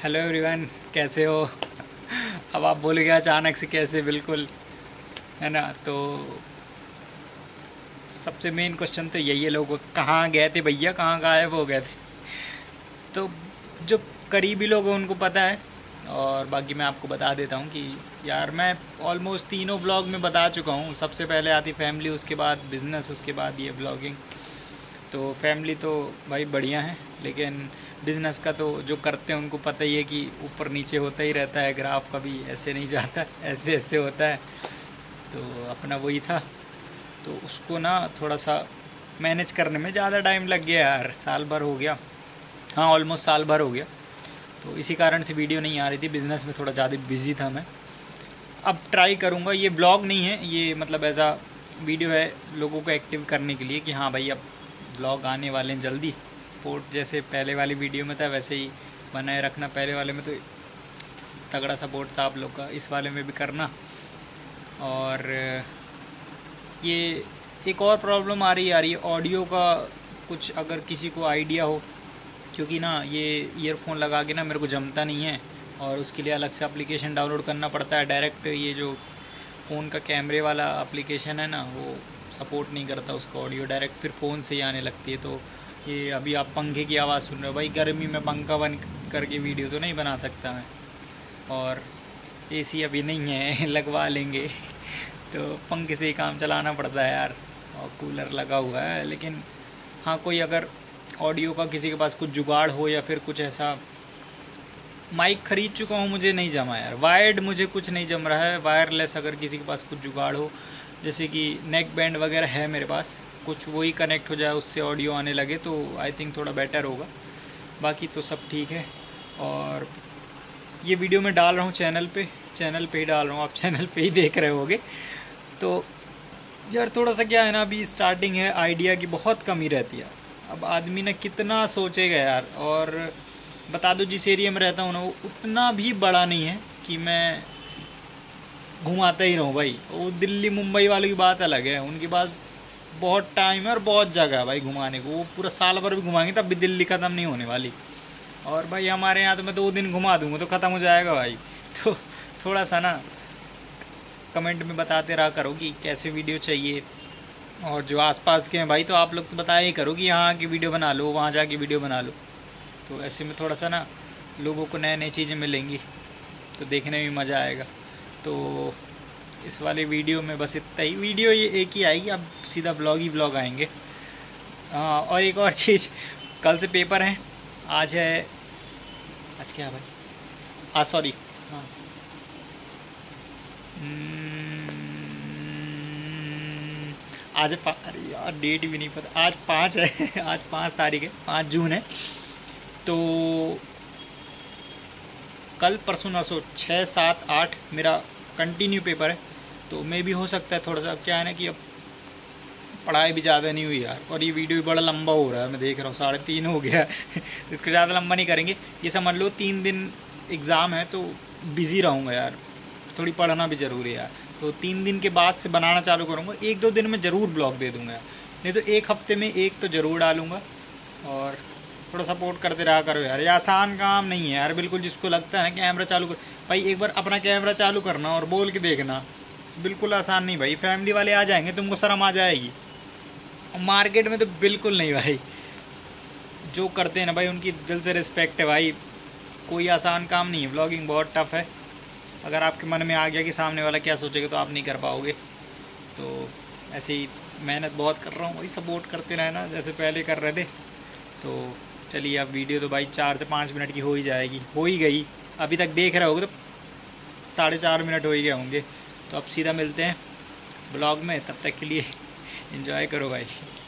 Hello everyone, कैसे हो। अब आप बोलोगे अचानक से कैसे, बिल्कुल है ना। तो सबसे मेन क्वेश्चन तो यही है लोगों को, कहाँ गए थे भैया, कहाँ गायब हो गए थे। तो जो करीबी लोग हैं उनको पता है, और बाकी मैं आपको बता देता हूँ कि यार मैं ऑलमोस्ट तीनों ब्लॉग में बता चुका हूँ। सबसे पहले आती फैमिली, उसके बाद बिज़नेस, उसके बाद ये ब्लॉगिंग। तो फैमिली तो भाई बढ़िया है, लेकिन बिज़नेस का तो जो करते हैं उनको पता ही है कि ऊपर नीचे होता ही रहता है, ग्राफ कभी ऐसे नहीं जाता, ऐसे ऐसे होता है। तो अपना वही था, तो उसको ना थोड़ा सा मैनेज करने में ज़्यादा टाइम लग गया यार, साल भर हो गया। हाँ, ऑलमोस्ट साल भर हो गया। तो इसी कारण से वीडियो नहीं आ रही थी, बिज़नेस में थोड़ा ज़्यादा बिजी था मैं। अब ट्राई करूँगा, ये ब्लॉग नहीं है, ये मतलब ऐसा वीडियो है लोगों को एक्टिव करने के लिए कि हाँ भाई अब ब्लॉग आने वाले हैं जल्दी। सपोर्ट जैसे पहले वाली वीडियो में था वैसे ही बनाए रखना। पहले वाले में तो तगड़ा सपोर्ट था आप लोग का, इस वाले में भी करना। और ये एक और प्रॉब्लम आ रही है ऑडियो का, कुछ अगर किसी को आइडिया हो, क्योंकि ना ये ईयरफोन लगा के ना मेरे को जमता नहीं है, और उसके लिए अलग से एप्लीकेशन डाउनलोड करना पड़ता है। डायरेक्ट ये जो फ़ोन का कैमरे वाला एप्लीकेशन है ना, वो सपोर्ट नहीं करता उसको, ऑडियो डायरेक्ट फिर फ़ोन से ही आने लगती है। तो ये अभी आप पंखे की आवाज़ सुन रहे हो, भाई गर्मी में पंखा बंद करके वीडियो तो नहीं बना सकता मैं, और एसी अभी नहीं है लगवा लेंगे तो पंखे से ही काम चलाना पड़ता है यार, और कूलर लगा हुआ है। लेकिन हाँ, कोई अगर ऑडियो का किसी के पास कुछ जुगाड़ हो, या फिर कुछ ऐसा, माइक ख़रीद चुका हूँ, मुझे नहीं जमा यार, वायर्ड मुझे कुछ नहीं जम रहा है। वायरलेस अगर किसी के पास कुछ जुगाड़ हो, जैसे कि नेक बैंड वगैरह है मेरे पास, कुछ वही कनेक्ट हो जाए, उससे ऑडियो आने लगे तो आई थिंक थोड़ा बेटर होगा। बाकी तो सब ठीक है। और ये वीडियो मैं डाल रहा हूँ चैनल पे ही डाल रहा हूँ, आप चैनल पे ही देख रहे होगे। तो यार थोड़ा सा क्या है ना, अभी स्टार्टिंग है, आइडिया की बहुत कमी रहती है। अब आदमी ना कितना सोचेगा यार। और बता दो, जिस एरिया में रहता हूँ ना, वो उतना भी बड़ा नहीं है कि मैं घुमाता ही रहूँ भाई। वो दिल्ली मुंबई वालों की बात अलग है, उनके पास बहुत टाइम है और बहुत जगह है भाई घुमाने को, वो पूरा साल भर भी घुमाएंगे तब भी दिल्ली ख़त्म नहीं होने वाली। और भाई हमारे यहाँ तो मैं 2 दिन घुमा दूँगा तो ख़त्म हो जाएगा भाई। तो थोड़ा सा ना कमेंट में बताते रहा करो कि कैसे वीडियो चाहिए। और जो आसपास के हैं भाई, तो आप लोग तो बताया ही करो कि यहाँ की वीडियो बना लो, वहाँ जाके वीडियो बना लो। तो ऐसे में थोड़ा सा ना लोगों को नए नई चीज़ें मिलेंगी, तो देखने में मज़ा आएगा। तो इस वाले वीडियो में बस इतना ही, वीडियो ये एक ही आएगी, अब सीधा ब्लॉग ही ब्लॉग आएंगे। और एक और चीज़, कल से पेपर हैं, आज है, आज क्या है भाई, सॉरी, हाँ, आज अरे यार डेट भी नहीं पता, आज 5 है आज 5 तारीख है, 5 जून है। तो कल परसों नरसों 6, 7, 8 मेरा कंटिन्यू पेपर है। तो मे भी हो सकता है, थोड़ा सा क्या है ना कि अब पढ़ाई भी ज़्यादा नहीं हुई यार, और ये वीडियो भी बड़ा लंबा हो रहा है, मैं देख रहा हूँ 3:30 हो गया है इसको ज़्यादा लंबा नहीं करेंगे। ये समझ लो 3 दिन एग्ज़ाम है, तो बिज़ी रहूँगा यार, थोड़ी पढ़ना भी ज़रूरी है यार। तो 3 दिन के बाद से बनाना चालू करूँगा, 1-2 दिन में ज़रूर ब्लॉग दे दूँगा यार, नहीं तो 1 हफ्ते में 1 तो ज़रूर डालूँगा। और थोड़ा सपोर्ट करते रहा करो यार, ये आसान काम नहीं है यार बिल्कुल। जिसको लगता है ना कैमरा चालू कर, भाई एक बार अपना कैमरा चालू करना और बोल के देखना, बिल्कुल आसान नहीं भाई। फैमिली वाले आ जाएंगे, तुमको शर्म आ जाएगी, और मार्केट में तो बिल्कुल नहीं भाई। जो करते हैं ना भाई, उनकी दिल से रिस्पेक्ट है भाई, कोई आसान काम नहीं है, ब्लॉगिंग बहुत टफ है। अगर आपके मन में आ गया कि सामने वाला क्या सोचेगा, तो आप नहीं कर पाओगे। तो ऐसे ही मेहनत बहुत कर रहा हूँ भाई, सपोर्ट करते रहना जैसे पहले कर रहे थे। तो चलिए, अब वीडियो तो भाई 4 से 5 मिनट की हो ही जाएगी, हो ही गई, अभी तक देख रहे होगे तो 4.5 मिनट हो ही गए होंगे। तो अब सीधा मिलते हैं ब्लॉग में, तब तक के लिए एंजॉय करो भाई।